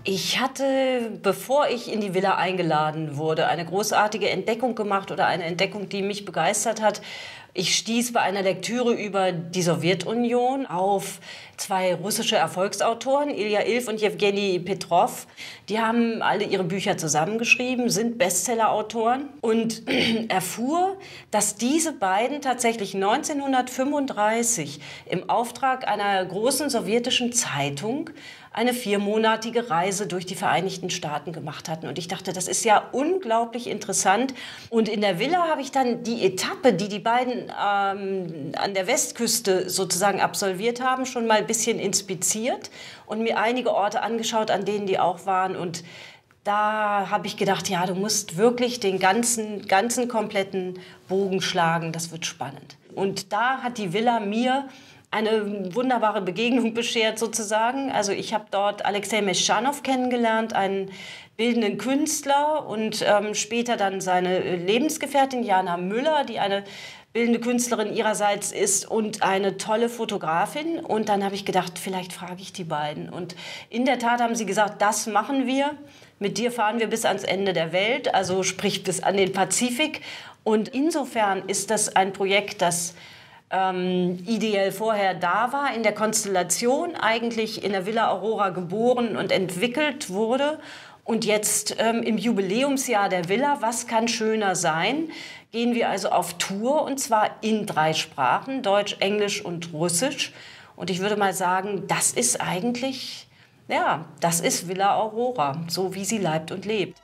Ich hatte, bevor ich in die Villa eingeladen wurde, eine großartige Entdeckung gemacht oder eine Entdeckung, die mich begeistert hat. Ich stieß bei einer Lektüre über die Sowjetunion auf zwei russische Erfolgsautoren, Ilja Ilf und Jewgeni Petrov. Die haben alle ihre Bücher zusammengeschrieben, sind Bestsellerautoren und erfuhr, dass diese beiden tatsächlich 1935 im Auftrag einer großen sowjetischen Zeitung eine 4-monatige Reise durch die Vereinigten Staaten gemacht hatten. Und ich dachte, das ist ja unglaublich interessant. Und in der Villa habe ich dann die Etappe, die die beiden an der Westküste sozusagen absolviert haben, schon mal ein bisschen inspiziert und mir einige Orte angeschaut, an denen die auch waren. Und da habe ich gedacht, ja, du musst wirklich den ganzen kompletten Bogen schlagen. Das wird spannend. Und da hat die Villa mir eine wunderbare Begegnung beschert sozusagen. Also ich habe dort Alexei Meschanow kennengelernt, einen bildenden Künstler und später dann seine Lebensgefährtin Jana Müller, die eine bildende Künstlerin ihrerseits ist und eine tolle Fotografin. Und dann habe ich gedacht, vielleicht frage ich die beiden. Und in der Tat haben sie gesagt, das machen wir. Mit dir fahren wir bis ans Ende der Welt, also sprich bis an den Pazifik. Und insofern ist das ein Projekt, das ideell vorher da war, in der Konstellation eigentlich in der Villa Aurora geboren und entwickelt wurde. Und jetzt im Jubiläumsjahr der Villa, was kann schöner sein, gehen wir also auf Tour und zwar in 3 Sprachen, Deutsch, Englisch und Russisch. Und ich würde mal sagen, das ist eigentlich, ja, das ist Villa Aurora, so wie sie leibt und lebt.